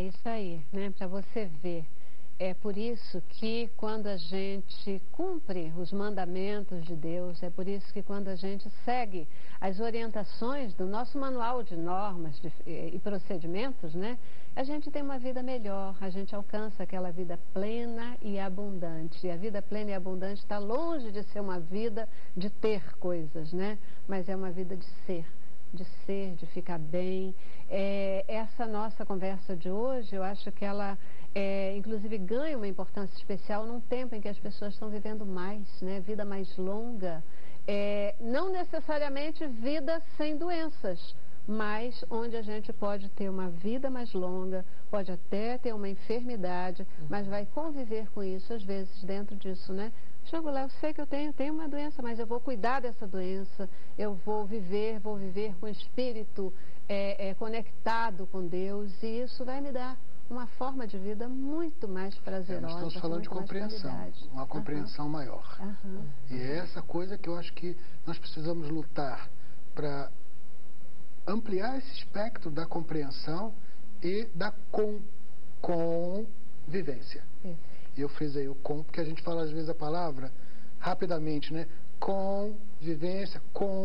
isso aí, né? Para você ver. É por isso que quando a gente cumpre os mandamentos de Deus, é por isso que quando a gente segue as orientações do nosso manual de normas e procedimentos, né? A gente tem uma vida melhor, a gente alcança aquela vida plena e abundante. E a vida plena e abundante está longe de ser uma vida de ter coisas, né? Mas é uma vida de ser, de ficar bem. Essa nossa conversa de hoje, eu acho que ela, inclusive, ganha uma importância especial num tempo em que as pessoas estão vivendo mais, né? Vida mais longa. Não necessariamente vida sem doenças, mas onde a gente pode ter uma vida mais longa, pode até ter uma enfermidade, mas vai conviver com isso, às vezes, dentro disso, né? Chego lá, eu sei que eu tenho uma doença, mas eu vou cuidar dessa doença, eu vou viver com o espírito conectado com Deus, e isso vai me dar uma forma de vida muito mais prazerosa. Nós estamos falando de compreensão, uma compreensão maior. E é essa coisa que eu acho que nós precisamos lutar para ampliar esse espectro da compreensão e da convivência. E eu frisei o com, porque a gente fala às vezes a palavra rapidamente, né? Convivência,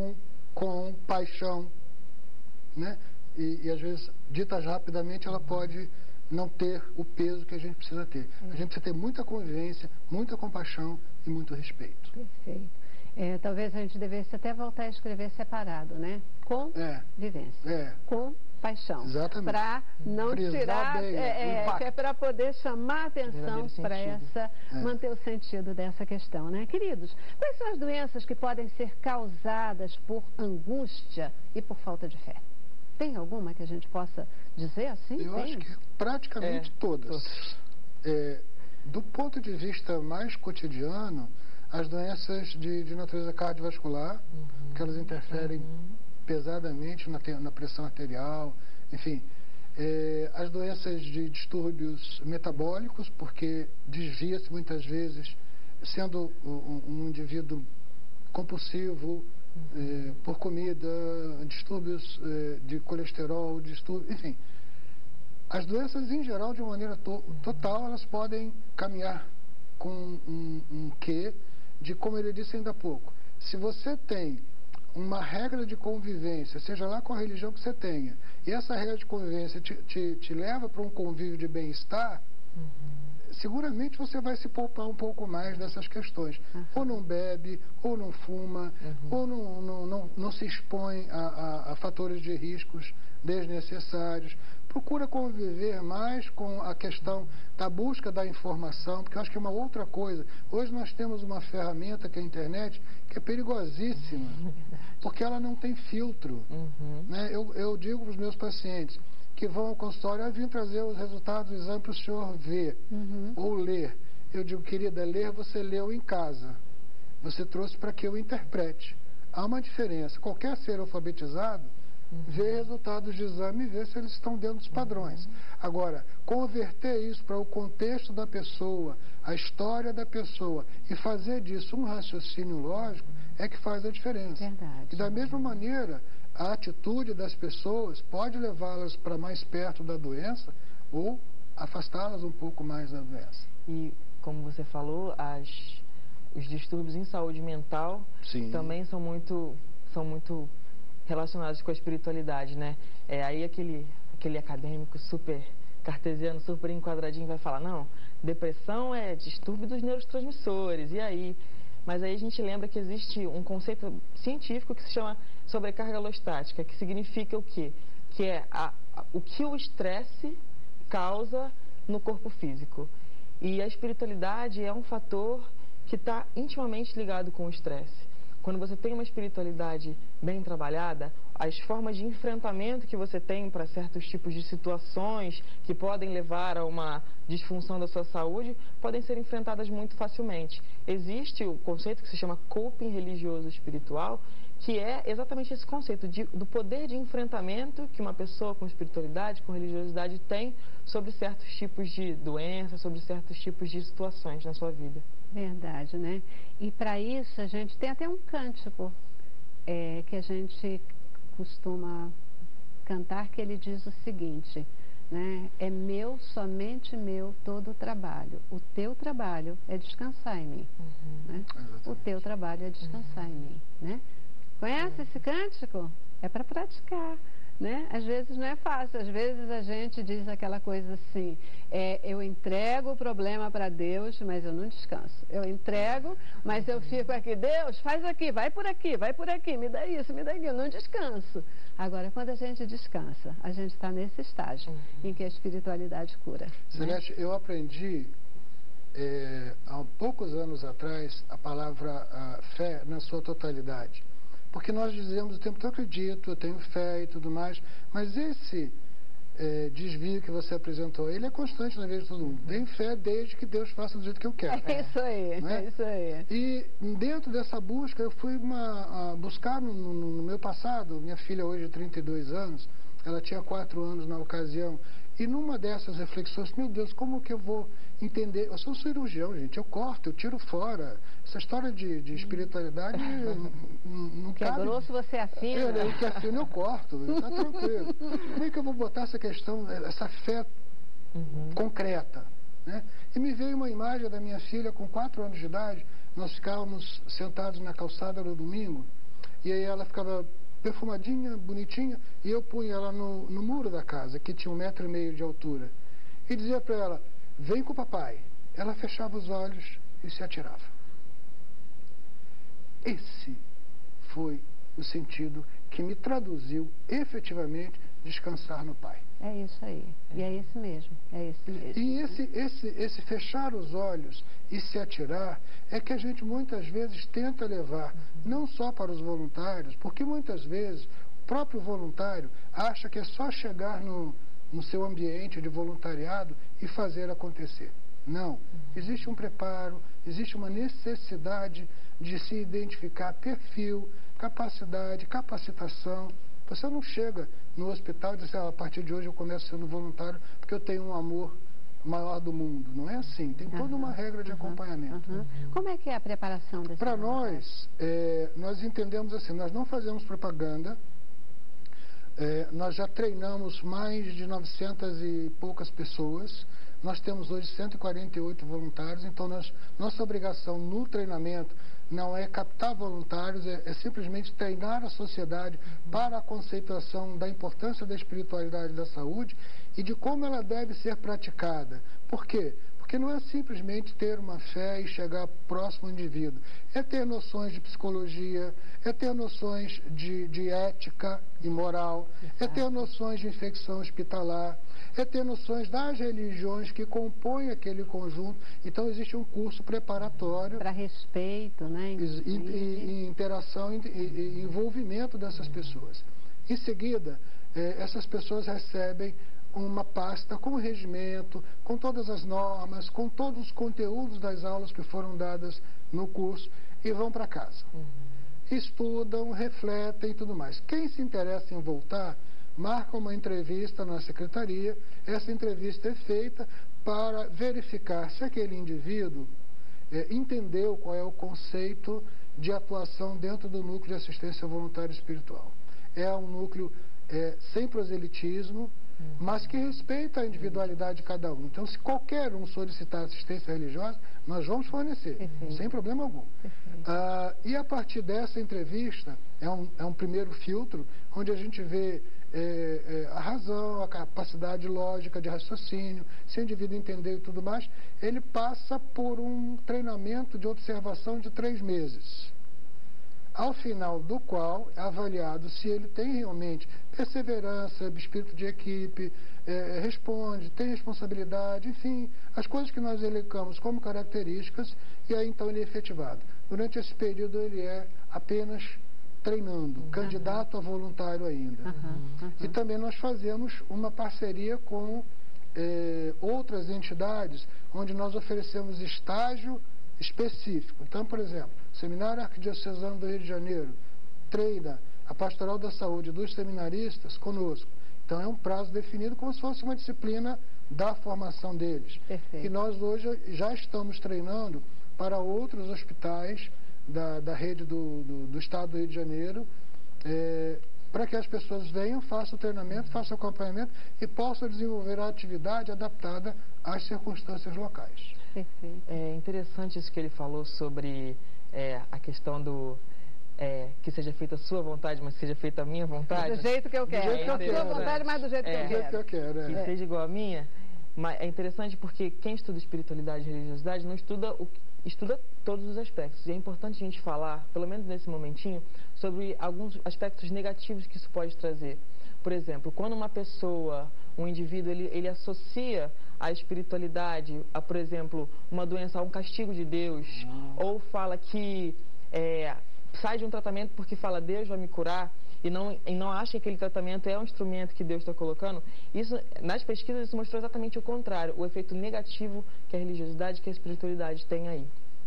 paixão, né? E às vezes, ditas rapidamente, ela pode não ter o peso que a gente precisa ter. A gente precisa ter muita convivência, muita compaixão e muito respeito. Perfeito. Talvez a gente devesse até voltar a escrever separado, né? Convivência. Com paixão. Exatamente. Para não tirar, para poder chamar a atenção para manter o sentido dessa questão, né? Queridos, quais são as doenças que podem ser causadas por angústia e por falta de fé? Tem alguma que a gente possa dizer assim? Eu acho que praticamente todas. Do ponto de vista mais cotidiano, as doenças de natureza cardiovascular, que elas interferem pesadamente na pressão arterial, enfim. As doenças de distúrbios metabólicos, porque desvia-se muitas vezes, sendo um indivíduo compulsivo por comida, distúrbios de colesterol, enfim. As doenças em geral, de uma maneira total, elas podem caminhar com um quê de, como ele disse ainda há pouco, se você tem uma regra de convivência, seja lá qual religião que você tenha, e essa regra de convivência te leva para um convívio de bem-estar, seguramente você vai se poupar um pouco mais dessas questões. Ou não bebe, ou não fuma, ou não se expõe a fatores de riscos desnecessários. Procura conviver mais com a questão da busca da informação, porque eu acho que é uma outra coisa. Hoje nós temos uma ferramenta, que é a internet, que é perigosíssima, porque ela não tem filtro. Né? Eu digo para os meus pacientes que vão ao consultório, eu vim trazer os resultados do exame para o senhor ver ou ler. Eu digo, querida, ler você leu em casa. Você trouxe para que eu interprete. Há uma diferença. Qualquer ser alfabetizado vê resultados de exame e vê se eles estão dentro dos padrões. Agora, converter isso para o contexto da pessoa, a história da pessoa, e fazer disso um raciocínio lógico, é que faz a diferença. Verdade. E da mesma maneira, a atitude das pessoas pode levá-las para mais perto da doença ou afastá-las um pouco mais da doença. E, como você falou, os distúrbios em saúde mental também são muito relacionados com a espiritualidade, né? Aí aquele acadêmico super cartesiano, super enquadradinho vai falar, não, depressão é distúrbio dos neurotransmissores, e aí? Mas aí a gente lembra que existe um conceito científico que se chama sobrecarga alostática, que significa o quê? Que é o que o estresse causa no corpo físico. E a espiritualidade é um fator que está intimamente ligado com o estresse. Quando você tem uma espiritualidade bem trabalhada, as formas de enfrentamento que você tem para certos tipos de situações que podem levar a uma disfunção da sua saúde, podem ser enfrentadas muito facilmente. Existe o conceito que se chama coping religioso espiritual, que é exatamente esse conceito do poder de enfrentamento que uma pessoa com espiritualidade, com religiosidade tem sobre certos tipos de doenças, sobre certos tipos de situações na sua vida. Verdade, né? E para isso a gente tem até um cântico que a gente costuma cantar, que ele diz o seguinte: né? É meu, somente meu, todo o trabalho. O teu trabalho é descansar em mim. Né? O teu trabalho é descansar em mim. Né? Conhece esse cântico? É para praticar. Né? Às vezes não é fácil, às vezes a gente diz aquela coisa assim, eu entrego o problema para Deus, mas eu não descanso. Eu entrego, mas eu fico aqui, Deus, faz aqui, vai por aqui, me dá isso, me dá aquilo, eu não descanso. Agora, quando a gente descansa, a gente está nesse estágio em que a espiritualidade cura. Celeste, eu aprendi há poucos anos atrás a palavra fé na sua totalidade. Porque nós dizemos o tempo todo, eu acredito, eu tenho fé e tudo mais, mas esse desvio que você apresentou, ele é constante na vida de todo mundo. Tenho fé desde que Deus faça do jeito que eu quero. É isso aí, é isso aí. E dentro dessa busca, eu fui buscar no meu passado, minha filha hoje de 32 anos, ela tinha 4 anos na ocasião, e numa dessas reflexões, meu Deus, como que eu vou entender? Eu sou cirurgião, gente, eu corto, eu tiro fora. Essa história de espiritualidade não que cabe. É grosso, você afina. O que afina eu corto, tá tranquilo. Como é que eu vou botar essa questão, essa fé concreta? Né? E me veio uma imagem da minha filha com 4 anos de idade, nós ficávamos sentados na calçada no domingo, e aí ela ficava perfumadinha, bonitinha, e eu punha ela no muro da casa, que tinha 1,5 metro de altura, e dizia para ela, vem com o papai. Ela fechava os olhos e se atirava. Esse foi o sentido que me traduziu efetivamente descansar no Pai. É isso aí. E é esse mesmo. É esse mesmo. E esse fechar os olhos e se atirar é que a gente muitas vezes tenta levar, não só para os voluntários, porque muitas vezes o próprio voluntário acha que é só chegar no seu ambiente de voluntariado e fazer acontecer. Não. Existe um preparo, existe uma necessidade de se identificar perfil, capacidade, capacitação. Você não chega no hospital e diz, a partir de hoje eu começo sendo voluntário porque eu tenho um amor maior do mundo. Não é assim. Tem toda uma regra de acompanhamento. Como é que é a preparação desse Para nós, nós entendemos assim, nós não fazemos propaganda. Nós já treinamos mais de 900 e poucas pessoas. Nós temos hoje 148 voluntários, então nossa obrigação no treinamento não é captar voluntários, é simplesmente treinar a sociedade para a conceituação da importância da espiritualidade da saúde e de como ela deve ser praticada. Por quê? Porque não é simplesmente ter uma fé e chegar próximo ao indivíduo. É ter noções de psicologia, é ter noções de ética e moral, é ter noções de infecção hospitalar, é ter noções das religiões que compõem aquele conjunto. Então, existe um curso preparatório. Para respeito, né? E interação e envolvimento dessas pessoas. Em seguida, essas pessoas recebem uma pasta com o regimento, com todas as normas, com todos os conteúdos das aulas que foram dadas no curso e vão para casa. Estudam, refletem e tudo mais. Quem se interessa em voltar, marca uma entrevista na secretaria. Essa entrevista é feita para verificar se aquele indivíduo entendeu qual é o conceito de atuação dentro do núcleo de assistência voluntária espiritual. É um núcleo sem proselitismo, mas que respeita a individualidade de cada um. Então, se qualquer um solicitar assistência religiosa, nós vamos fornecer, sem problema algum. E a partir dessa entrevista, é um primeiro filtro, onde a gente vê a razão, a capacidade lógica de raciocínio, se o indivíduo entendeu e tudo mais, ele passa por um treinamento de observação de 3 meses. Ao final do qual é avaliado se ele tem realmente perseverança, espírito de equipe, responde, tem responsabilidade, enfim, as coisas que nós elencamos como características, e aí então ele é efetivado. Durante esse período ele é apenas treinando, candidato a voluntário ainda. E também nós fazemos uma parceria com outras entidades, onde nós oferecemos estágio específico. Então, por exemplo, o Seminário Arquidiocesano do Rio de Janeiro treina a Pastoral da Saúde dos seminaristas conosco. Então, é um prazo definido como se fosse uma disciplina da formação deles. Perfeito. E nós hoje já estamos treinando para outros hospitais da rede do Estado do Rio de Janeiro, para que as pessoas venham, façam o treinamento, façam o acompanhamento e possam desenvolver a atividade adaptada às circunstâncias locais. Perfeito. É interessante isso que ele falou sobre a questão do que seja feita a sua vontade, mas seja feita a minha vontade. Do jeito que eu quero. jeito que eu A sua quero. vontade, mas do jeito que eu Do quero. jeito que eu quero, Que seja igual a minha. Mas é interessante porque quem estuda espiritualidade e religiosidade não estuda todos os aspectos. E é importante a gente falar, pelo menos nesse momentinho, sobre alguns aspectos negativos que isso pode trazer. Por exemplo, quando uma pessoa, um indivíduo, ele associa a espiritualidade a, por exemplo, uma doença, a um castigo de Deus, ou fala que sai de um tratamento porque fala Deus vai me curar, e não acha que aquele tratamento é um instrumento que Deus está colocando, isso, nas pesquisas isso mostrou exatamente o contrário, o efeito negativo que a religiosidade, que a espiritualidade tem aí.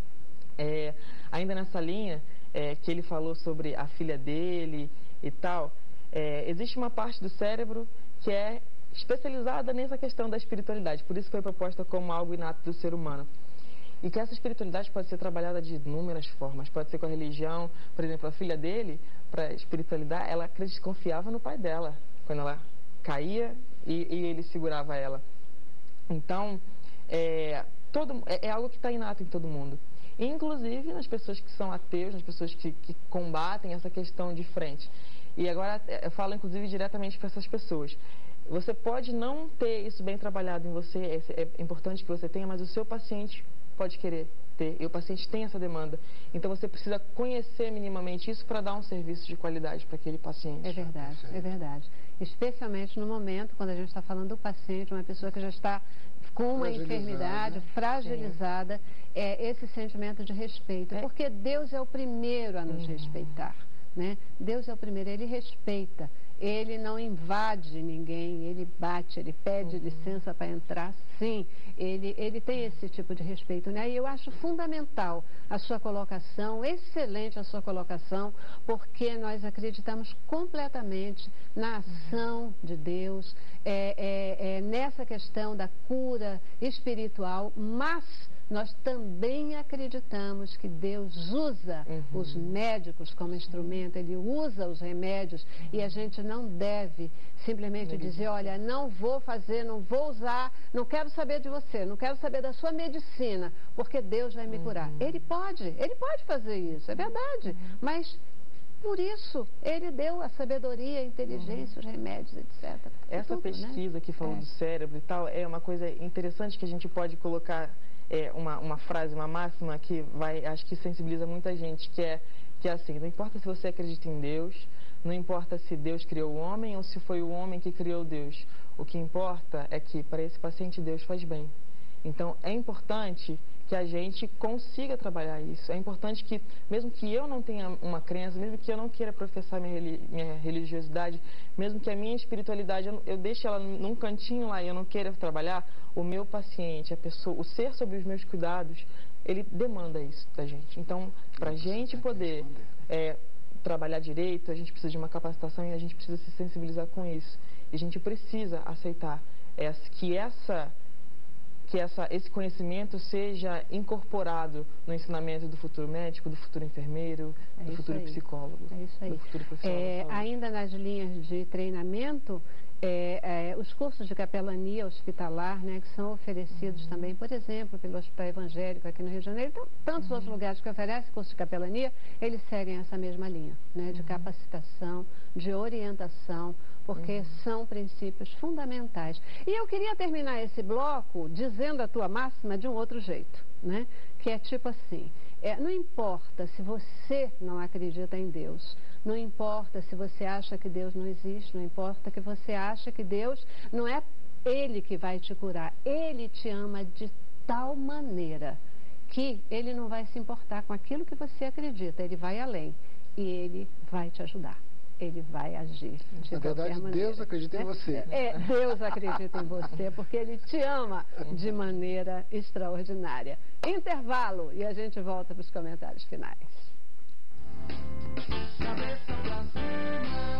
Ainda nessa linha que ele falou sobre a filha dele e tal, existe uma parte do cérebro que é especializada nessa questão da espiritualidade, por isso foi proposta como algo inato do ser humano. E que essa espiritualidade pode ser trabalhada de inúmeras formas, pode ser com a religião. Por exemplo, a filha dele, para a espiritualidade, ela confiava no pai dela, quando ela caía e ele segurava ela. Então, é algo que está inato em todo mundo. Inclusive nas pessoas que são ateus, nas pessoas que combatem essa questão de frente. E agora eu falo inclusive diretamente para essas pessoas. Você pode não ter isso bem trabalhado em você, é importante que você tenha, mas o seu paciente pode querer ter, e o paciente tem essa demanda. Então você precisa conhecer minimamente isso para dar um serviço de qualidade para aquele paciente. É verdade, é verdade. Especialmente no momento, quando a gente está falando do paciente, uma pessoa que já está com uma enfermidade fragilizada, esse sentimento de respeito. Porque Deus é o primeiro a nos respeitar, né? Deus é o primeiro, Ele respeita. Ele não invade ninguém, ele bate, ele pede licença para entrar, sim. Ele tem esse tipo de respeito, né? E eu acho fundamental a sua colocação, excelente a sua colocação, porque nós acreditamos completamente na ação de Deus, nessa questão da cura espiritual, mas nós também acreditamos que Deus usa os médicos como instrumento, Ele usa os remédios e a gente não deve simplesmente dizer, olha, não vou fazer, não vou usar, não quero saber de você, não quero saber da sua medicina, porque Deus vai me curar. Ele pode fazer isso, é verdade, mas por isso Ele deu a sabedoria, a inteligência, os remédios, etc. Essa pesquisa, né, que falou do cérebro e tal, é uma coisa interessante que a gente pode colocar uma frase, uma máxima que acho que sensibiliza muita gente, que é assim, não importa se você acredita em Deus, não importa se Deus criou o homem ou se foi o homem que criou Deus, o que importa é que para esse paciente Deus faz bem. Então é importante que a gente consiga trabalhar isso, é importante que, mesmo que eu não tenha uma crença, mesmo que eu não queira professar minha religiosidade, mesmo que a minha espiritualidade, eu deixe ela num cantinho lá e eu não queira trabalhar, o meu paciente, a pessoa, o ser sob os meus cuidados, ele demanda isso da gente. Então, para a gente poder trabalhar direito, a gente precisa de uma capacitação e a gente precisa se sensibilizar com isso. E a gente precisa aceitar que esse conhecimento seja incorporado no ensinamento do futuro médico, do futuro enfermeiro, do futuro psicólogo. É isso aí. Do futuro profissional. Ainda nas linhas de treinamento, os cursos de capelania hospitalar, né, que são oferecidos também, por exemplo, pelo Hospital Evangélico aqui no Rio de Janeiro, então, tantos outros lugares que oferecem curso de capelania, eles seguem essa mesma linha, né, de capacitação, de orientação, porque são princípios fundamentais. E eu queria terminar esse bloco dizendo a tua máxima de um outro jeito, né, que é tipo assim, não importa se você não acredita em Deus, não importa se você acha que Deus não existe, não importa que você acha que Deus não é Ele que vai te curar. Ele te ama de tal maneira que Ele não vai se importar com aquilo que você acredita. Ele vai além e Ele vai te ajudar. Ele vai agir de qualquer maneira. Deus acredita em você. Deus acredita em você porque Ele te ama de maneira extraordinária. Intervalo e a gente volta para os comentários finais. Cabeça pra cima.